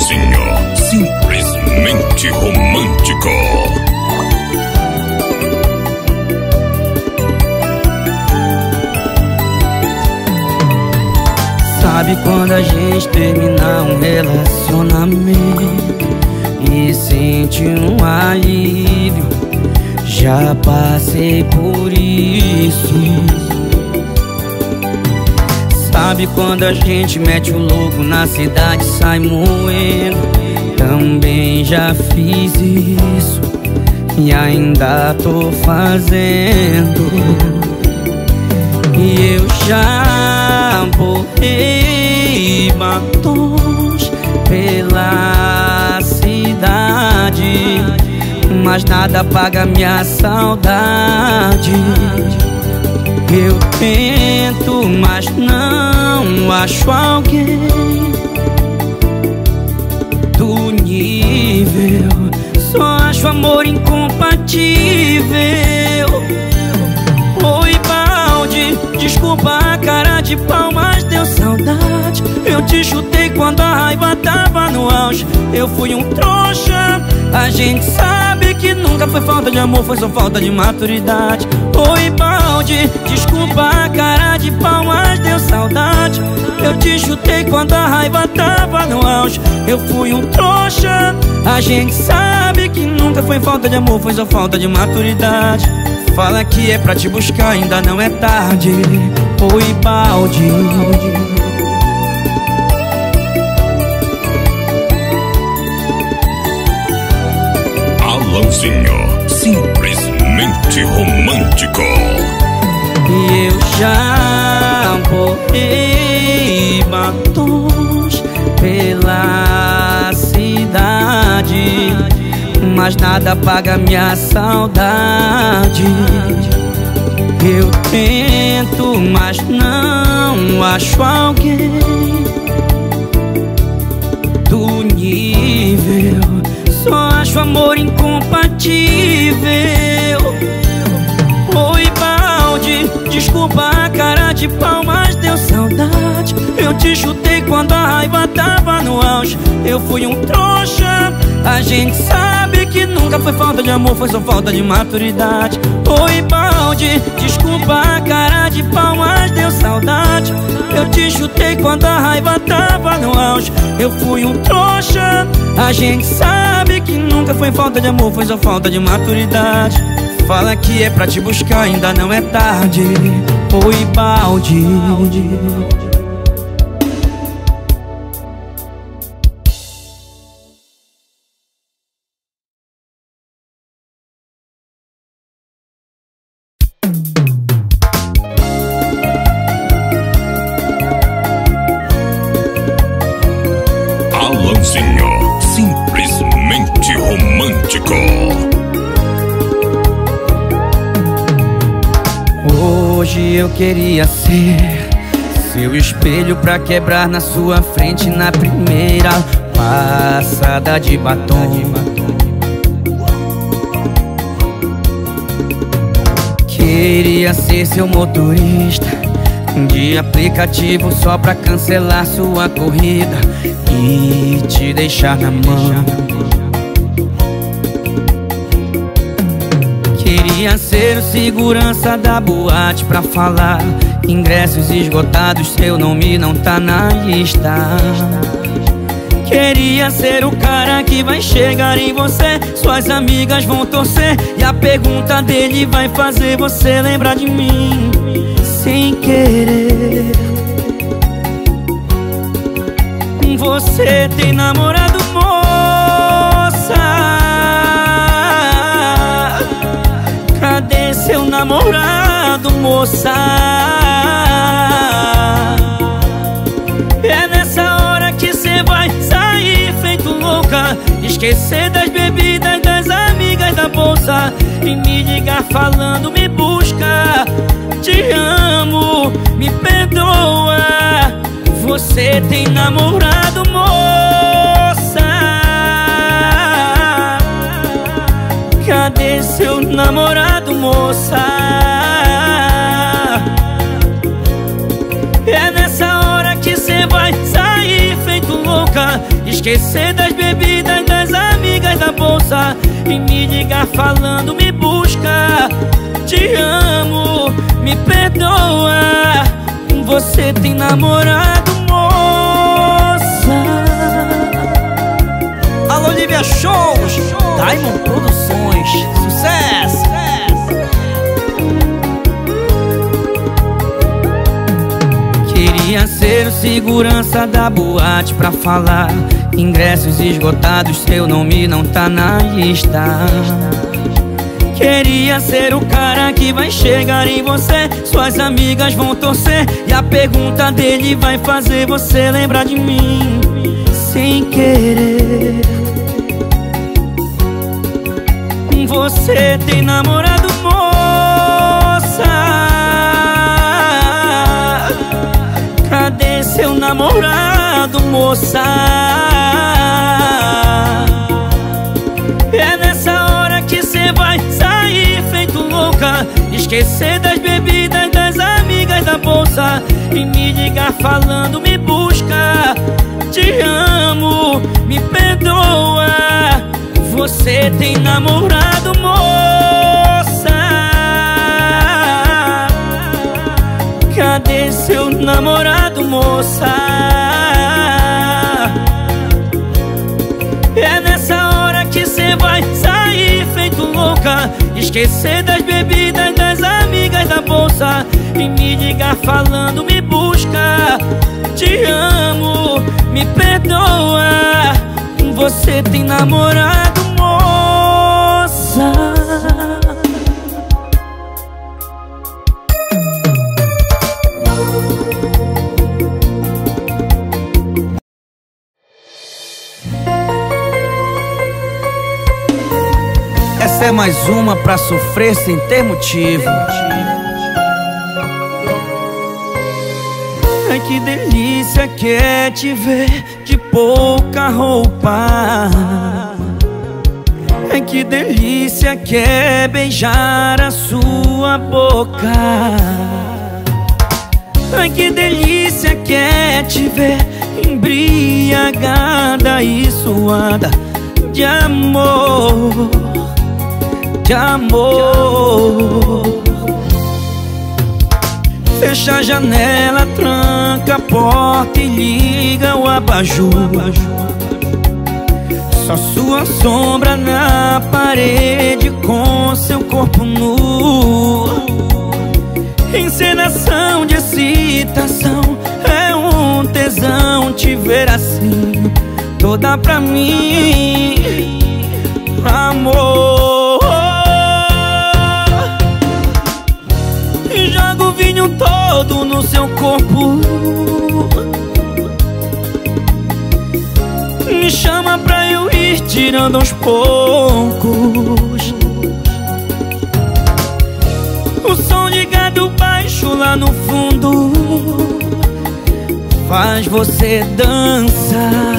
Alanzinho, simplesmente romântico. Sabe quando a gente termina um relacionamento e sente um alívio? Já passei por isso. Sabe quando a gente mete o louco na cidade e sai moendo? Também já fiz isso e ainda tô fazendo. E eu já borrei batons pela cidade, mas nada apaga minha saudade. Eu tento, mas não acho alguém do nível. Só acho amor incompatível. Oi, balde, desculpa a cara de pau, mas deu saudade. Eu te chutei quando a raiva tava no auge. Eu fui um trouxa. A gente sabe que nunca foi falta de amor, foi só falta de maturidade. Oi, balde, desculpa a cara de pau, mas deu saudade. Eu te chutei quando a raiva tava no auge. Eu fui um trouxa. A gente sabe que nunca foi falta de amor, foi só falta de maturidade. Fala que é pra te buscar, ainda não é tarde. Oi, balde. Alanzinho, simplesmente romântico. E eu já borrei batons pela cidade, mas nada apaga minha saudade. Eu tento, mas não acho alguém do nível. Só acho amor incompatível. Oi, balde, desculpa a cara de pau, mas deu saudade. Eu te chutei quando a raiva tava no auge. Eu fui um trouxa. A gente sabe que nunca foi falta de amor, foi só falta de maturidade. Oi, balde, desculpa a cara de pau, mas deu saudade. Eu te chutei quando a raiva tava no auge. Eu fui um trouxa. A gente sabe que nunca foi falta de amor, foi só falta de maturidade. Fala que é pra te buscar, ainda não é tarde. Oi, balde. Alanzinho, simplesmente romântico. Hoje eu queria ser seu espelho pra quebrar na sua frente na primeira passada de batom. Queria ser seu motorista de aplicativo só pra cancelar sua corrida e te deixar na mão. Queria ser o segurança da boate pra falar ingressos esgotados, seu nome não tá na lista. Queria ser o cara que vai chegar em você, suas amigas vão torcer e a pergunta dele vai fazer você lembrar de mim sem querer. Você tem namorado, moça? Cadê seu namorado, moça? É nessa hora que cê vai sair feito louca, esquecer das bebidas, das amigas, da bolsa e me ligar falando me busca. Te amo, me perdoa. Você tem namorado, moça? Cadê seu namorado, moça? É nessa hora que cê vai sair feito louca, esquecer das bebidas das amigas da bolsa e me ligar falando me busca. Te amo, me perdoa, você tem namorado, moça. Alô, Olivia Shows, Diamond Produções, sucesso! Queria ser o segurança da boate pra falar ingressos esgotados, seu nome não tá na lista. Queria ser o cara que vai chegar em você, suas amigas vão torcer e a pergunta dele vai fazer você lembrar de mim sem querer. Você tem namorado, moça? Cadê seu namorado, moça? É nessa hora que cê vai sair feito louca, esquecer das bebidas das amigas da bolsa e me ligar falando me busca. Te amo, me perdoa, você tem namorado, moça. Cadê seu namorado, moça? É nessa hora que cê vai sair feito louca, esquecer das bebidas das amigas da bolsa e me ligar falando me busca. Te amo, me perdoa, você tem namorado, moça. Essa é mais uma pra sofrer sem ter motivo. Ai, que delícia que é te ver de pouca roupa. Ai, que delícia que é beijar a sua boca. Ai, que delícia que é te ver embriagada e suada de amor, de amor. Fecha a janela, tranca a porta e liga o abajur. Só sua sombra na parede com seu corpo nu. Encenação de excitação, é um tesão te ver assim, toda pra mim, amor. Joga o vinho todo no seu corpo, me chama pra eu ir tirando aos poucos. O som ligado baixo lá no fundo faz você dançar.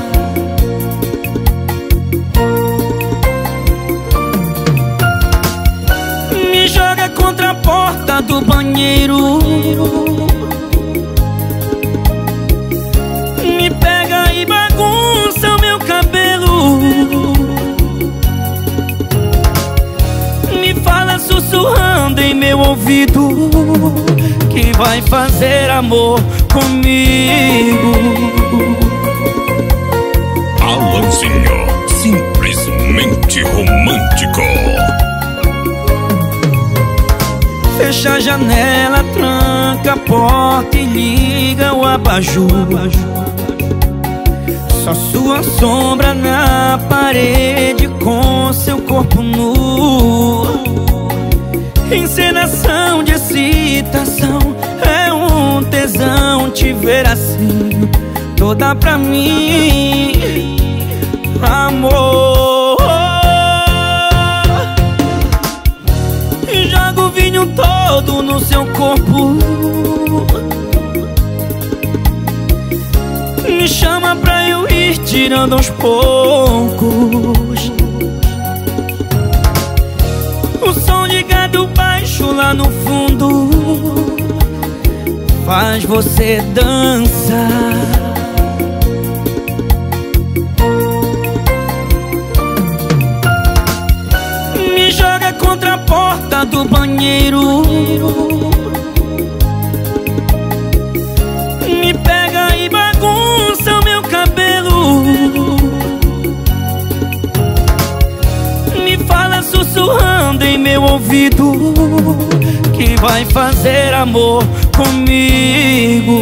Me joga contra a porta do banheiro, me pega e bagunça o meu cabelo. Me fala sussurrando em meu ouvido que vai fazer amor comigo. Alanzinho, simplesmente romântico. Fecha a janela, tranca a porta e liga o abajur. Só sua sombra na parede com seu corpo nu. Encenação de excitação, é um tesão te ver assim, toda pra mim, amor. Joga o vinho todo no seu corpo, me chama pra eu ir tirando aos poucos. O som ligado baixo lá no fundo faz você dançar. contra a porta do banheiro. Me pega e bagunça o meu cabelo. Me fala sussurrando em meu ouvido que vai fazer amor comigo.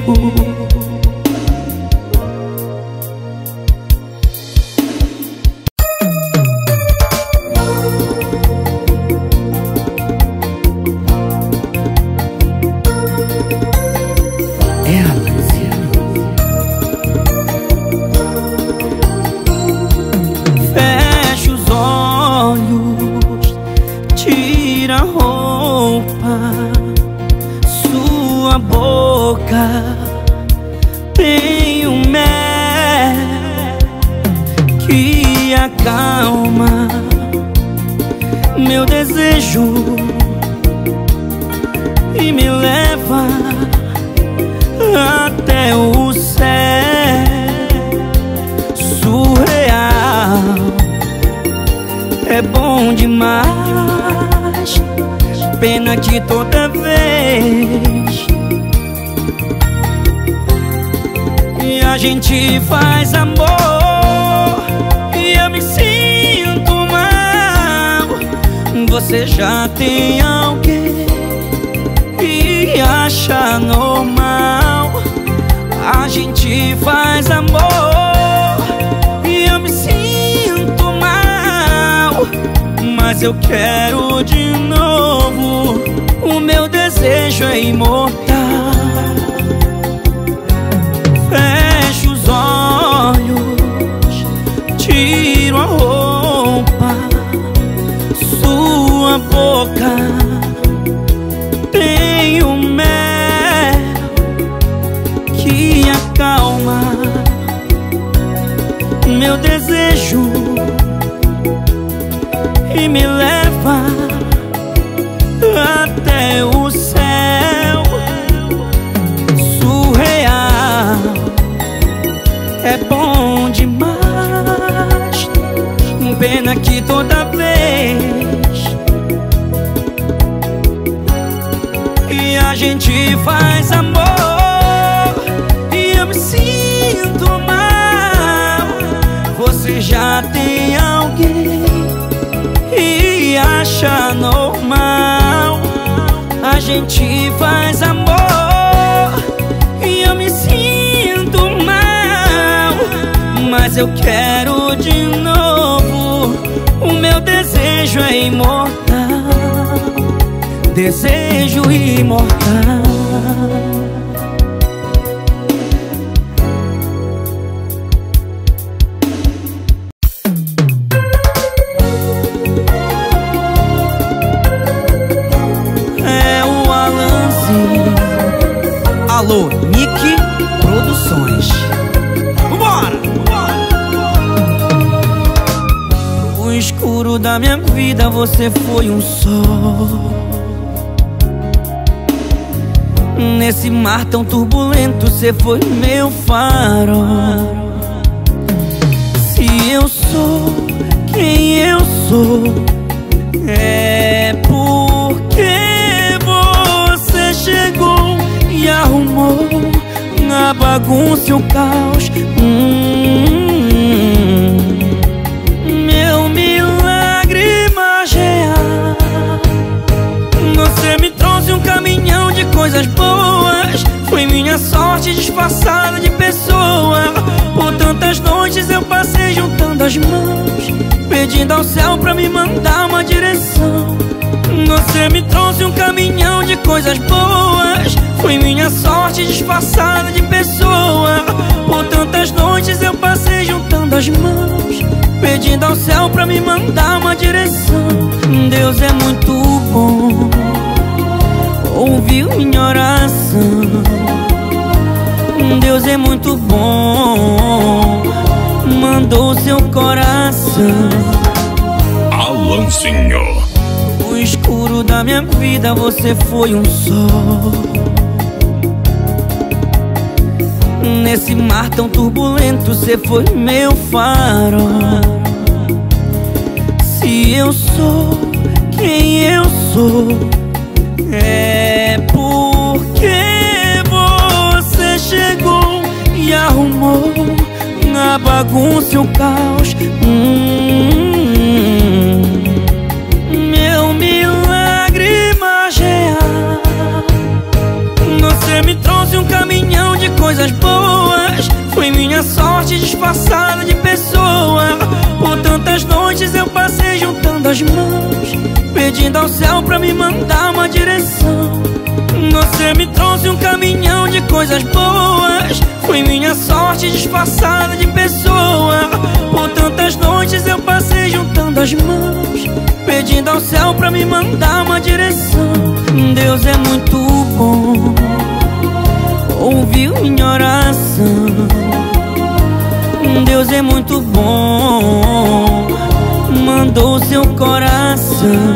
Fecha os olhos, tira a roupa, sua boca tem um mel que acalma meu desejo e me leva até o céu. Surreal, é bom demais. Pena que toda vez que a gente faz amor e eu me sinto mal, você já tem alguém e acha normal. A gente faz amor e eu me sinto mal, mas eu quero de novo. O meu desejo é imortal. Fecho os olhos, tiro a roupa, sua boca tem um mel que acalma meu desejo e me leva até o céu. Surreal, é bom demais. Pena que toda vez que a gente faz amor e eu me sinto mal, você já tem alguém e acha normal. A gente faz amor e eu me sinto mal, mas eu quero de novo. O meu desejo é imortal, desejo imortal. Alô, Nick Produções. Vambora! No escuro da minha vida você foi um sol. Nesse mar tão turbulento você foi meu farol. Se eu sou quem eu sou, é porque você chegou e arrumou a bagunça e o caos. Meu milagre mais real. Você me trouxe um caminhão de coisas boas. Foi minha sorte disfarçada de pessoa. Por tantas noites eu passei juntando as mãos, pedindo ao céu pra me mandar uma direção. Você me trouxe um caminhão de coisas boas. Foi minha sorte disfarçada de pessoa. Por tantas noites eu passei juntando as mãos, pedindo ao céu pra me mandar uma direção. Deus é muito bom, ouviu minha oração. Deus é muito bom, mandou seu coração. Alanzinho. No escuro da minha vida você foi um sol. Nesse mar tão turbulento você foi meu farol. Se eu sou quem eu sou. É porque você chegou e arrumou na bagunça e o caos. Meu milagre mais real. Você me trouxe um caminhão de coisas boas. Foi minha sorte disfarçada de pessoa. Por tantas noites eu passei juntando as mãos, pedindo ao céu pra me mandar uma direção. Você me trouxe um caminhão de coisas boas. Foi minha sorte disfarçada de pessoa. Por tantas noites eu passei juntando as mãos, pedindo ao céu pra me mandar uma direção. Deus é muito bom, ouviu minha oração. Deus é muito bom, mandou seu coração.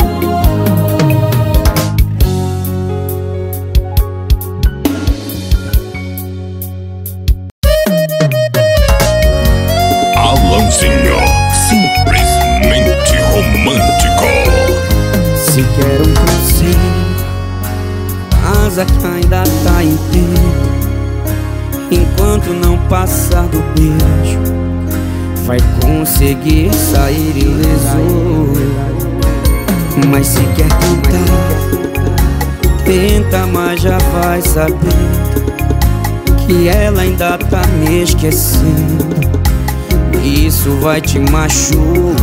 Alanzinho, simplesmente romântico. Se quer um conselho, asa que ainda tá inteiro. Enquanto não passar do beijo, vai conseguir sair ileso. Mas se quer tentar, tenta, mas já vai saber que ela ainda tá me esquecendo. Isso vai te machucar.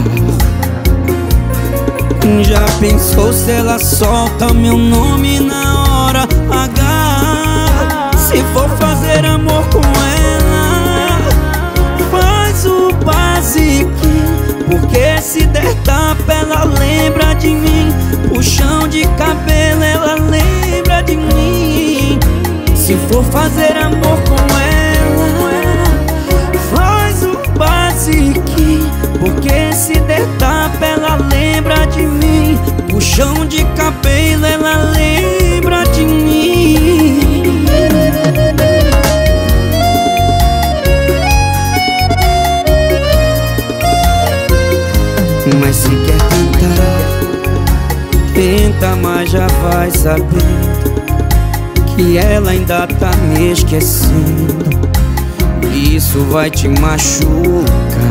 Já pensou se ela solta meu nome na hora H? Se for fazer amor com ela, faz o basiquinho, porque se der tapa ela lembra de mim. Puxão de cabelo ela lembra de mim. Se for fazer amor com ela, faz o basiquinho, porque se der tapa ela lembra de mim. Puxão de cabelo ela lembra de mim. Mas se quer tentar, tenta, mas já vai saber que ela ainda tá me esquecendo. Isso vai te machucar.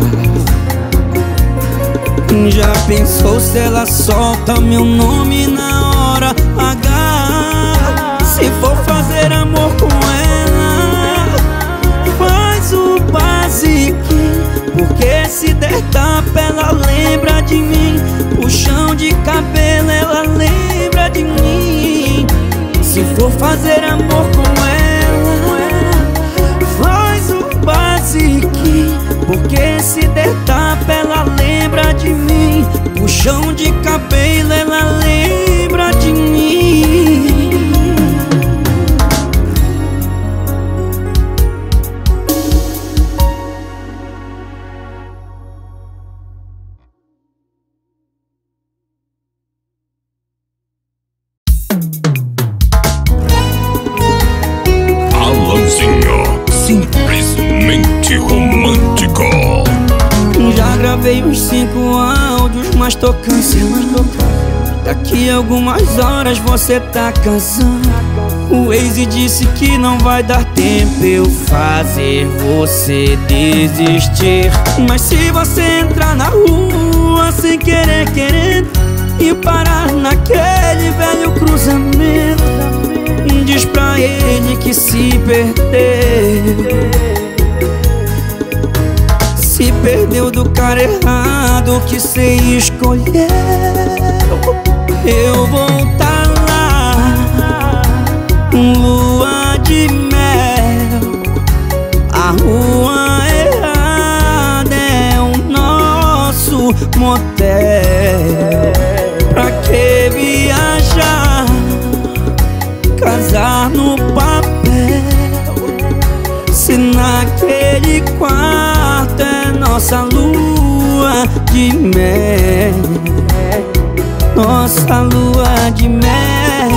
Já pensou se ela solta meu nome na hora H? Se for fazer amor com ela, faz o basiquinho, porque se der tapa ela lembra de mim. Puxão de cabelo ela lembra de mim. Se for fazer amor com ela, faz o basiquinho, porque se der tapa ela lembra de mim. Puxão de cabelo ela lembra de mim. Alanzinho, simplesmente romântico. Já gravei uns 5 áudios, mas tô cansado. Daqui a algumas horas você tá casando. O Waze disse que não vai dar tempo eu fazer você desistir. Mas se você entrar na rua sem querer, querendo, e parar naquele velho cruzamento, diz pra ele que se perdeu. Se perdeu do cara errado que cê escolheu. Eu vou tá lá, lua de mel. A rua errada é o nosso motel. Pra que viajar, casar no papel, se naquele quarto é nossa lua de mel, nossa lua de mel.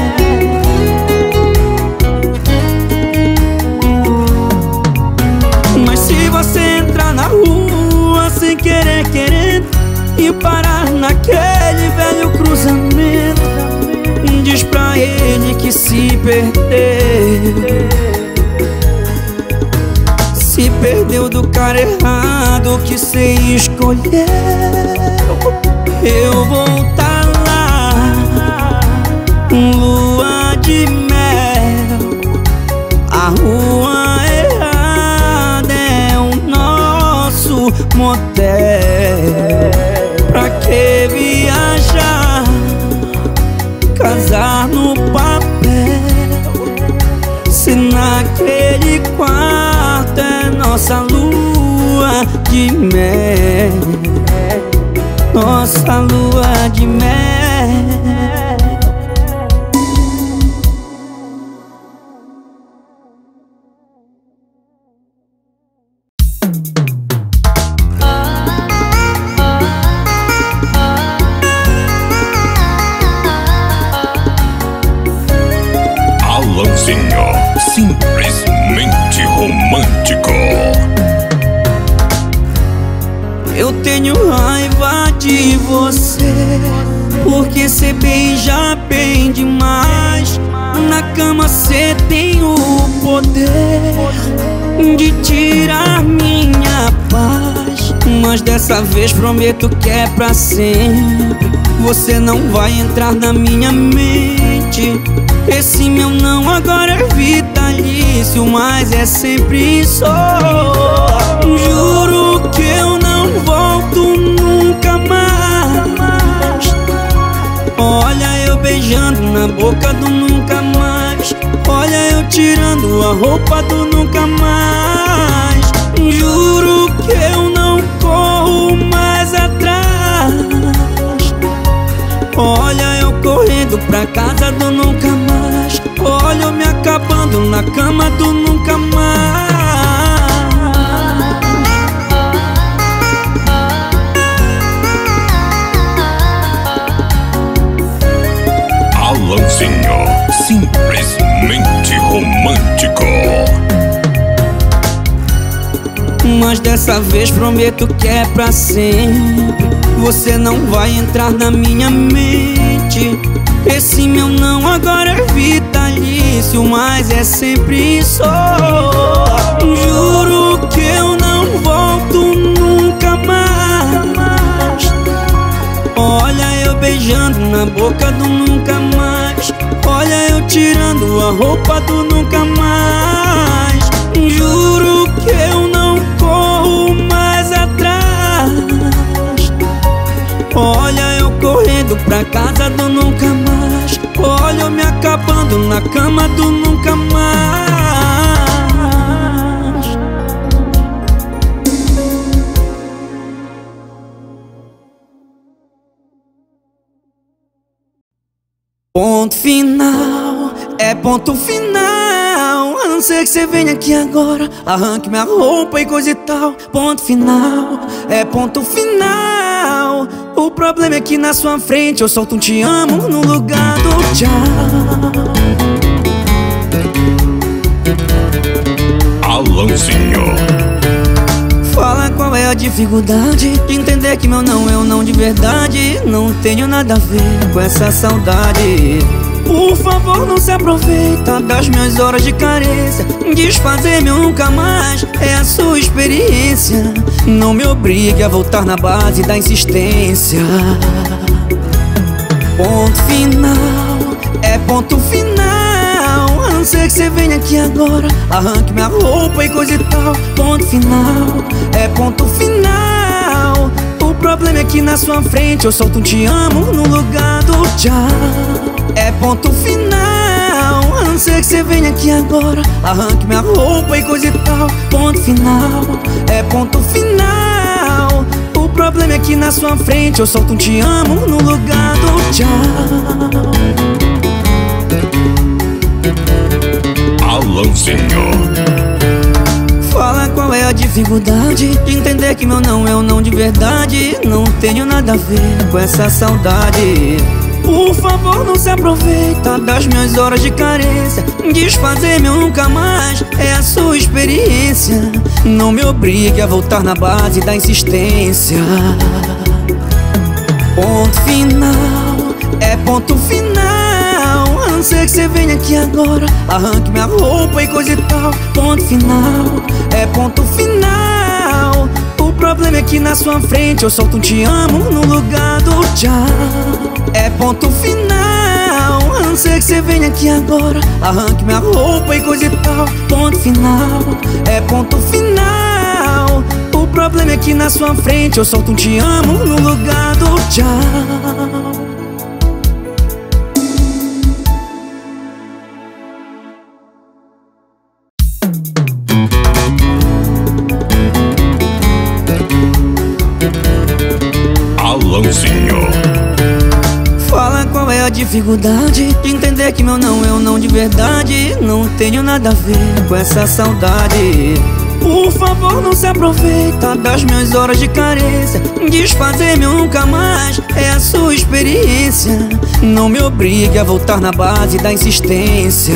Mas se você entrar na rua sem querer, querendo, e parar naquele que se perdeu. Se perdeu do cara errado que cê escolheu. Eu vou tá lá, lua de mel. A rua errada é o nosso motel. Pra que viajar, casar no papel, se naquele quarto é nossa lua de mel, nossa lua de mel. Alanzinho, simplesmente romântico. Eu tenho raiva de você, porque cê beija bem demais. Na cama cê tem o poder de tirar minha paz. Mas dessa vez prometo que é pra sempre. Você não vai entrar na minha mente. Esse meu não agora é vitalício, mas é sempre só. Juro que eu não volto nunca mais. Olha eu beijando na boca do nunca mais. Olha eu tirando a roupa do nunca mais. Juro que eu não corro mais atrás. Olha eu correndo pra casa do nunca mais. Olha eu me acabando na cama do nunca mais. Alanzinho, simplesmente romântico. Mas dessa vez prometo que é pra sempre. Você não vai entrar na minha mente. Esse meu não agora é vitalício, mas é sempre só. Juro que eu não volto nunca mais. Olha eu beijando na boca do nunca mais. Olha eu tirando a roupa do nunca mais. Juro que eu não corro mais atrás. Olha eu correndo pra casa do nunca mais. Olha eu me acabando na cama do nunca mais. Ponto final, é ponto final. A não ser que você venha aqui agora, arranque minha roupa e coisa e tal. Ponto final, é ponto final. O problema é que na sua frente eu solto um te amo no lugar do tchau. Alanzinho, fala qual é a dificuldade de entender que meu não é um não de verdade. Não tenho nada a ver com essa saudade. Por favor, não se aproveita das minhas horas de carência. Desfazer meu nunca mais é a sua experiência. Não me obrigue a voltar na base da insistência. Ponto final, é ponto final. A não ser que você venha aqui agora, arranque minha roupa e coisa e tal. Ponto final, é ponto final. O problema é que na sua frente eu solto um te amo no lugar do tchau. É ponto final, a não ser que você venha aqui agora, arranque minha roupa e coisa e tal. Ponto final, é ponto final. O problema é que na sua frente eu solto um te amo no lugar do tchau. Alanzinho, fala qual é a dificuldade de entender que meu não é um não de verdade. Não tenho nada a ver com essa saudade. Por favor, não se aproveita das minhas horas de carência. Desfazer meu nunca mais é a sua experiência. Não me obrigue a voltar na base da insistência. Ponto final, é ponto final. A não não ser que você venha aqui agora, arranque minha roupa e coisa e tal. Ponto final, é ponto final. O problema é que na sua frente eu solto um te amo no lugar do tchau. É ponto final, a não ser que você venha aqui agora, arranque minha roupa e coisa e tal. Ponto final, é ponto final. O problema é que na sua frente eu solto um te amo no lugar do tchau. Alanzinho. Fala qual é a dificuldade de entender que meu não é um não de verdade. Não tenho nada a ver com essa saudade. Por favor, não se aproveita das minhas horas de carência. Desfazer-me nunca mais é a sua experiência. Não me obrigue a voltar na base da insistência.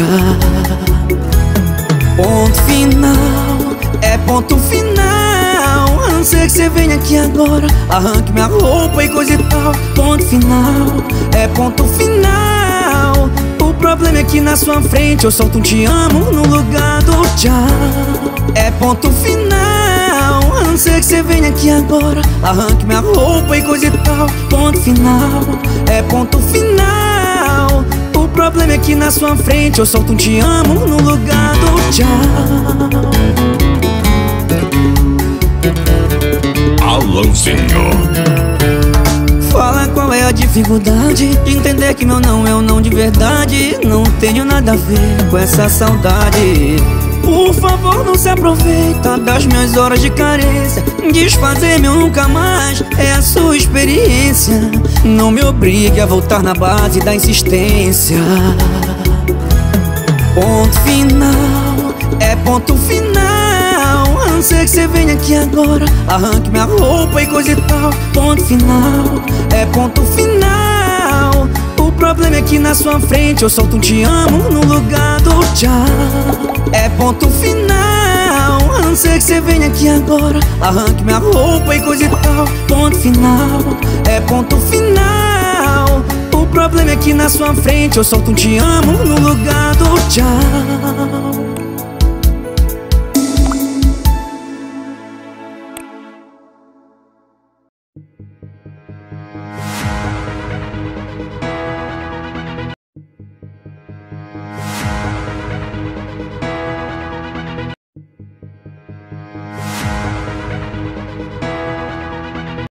Ponto final, é ponto final. A não ser que você venha aqui agora, arranque minha roupa e coisa e tal. Ponto final, é ponto final. O problema é que na sua frente eu solto um te amo no lugar do tchau. É ponto final, a não ser que você venha aqui agora, arranque minha roupa e coisa e tal. Ponto final, é ponto final. O problema é que na sua frente eu solto um te amo no lugar do tchau. Alanzinho. Fala qual é a dificuldade de entender que meu não é um não de verdade. Não tenho nada a ver com essa saudade. Por favor, não se aproveita das minhas horas de carência. Desfazer-me nunca mais é a sua experiência. Não me obrigue a voltar na base da insistência. Ponto final, é ponto final. A não ser que você venha aqui agora, arranque minha roupa e coisa e tal. Ponto final, é ponto final. O problema é que na sua frente eu solto um te amo no lugar do tchau. É ponto final, a não ser que você venha aqui agora, arranque minha roupa e coisa e tal. Ponto final, é ponto final. O problema é que na sua frente eu solto um te amo no lugar do tchau.